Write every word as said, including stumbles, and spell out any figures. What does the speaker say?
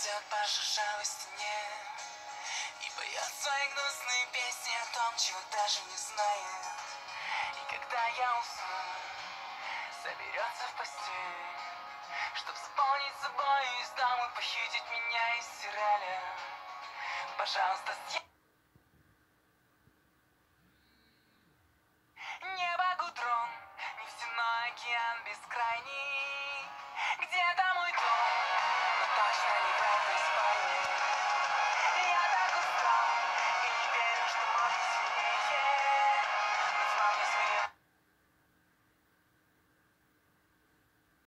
ползет по шершавой стене и поет свои гнусные песни о том, чего даже не знает. И когда я усну, соберется в постель, чтоб заполнить собой весь дом и похитить меня из стирали. Пожалуйста, съедь небо гудрон, нефтяной океан бескрайний. Где-то мой дом, но точно не в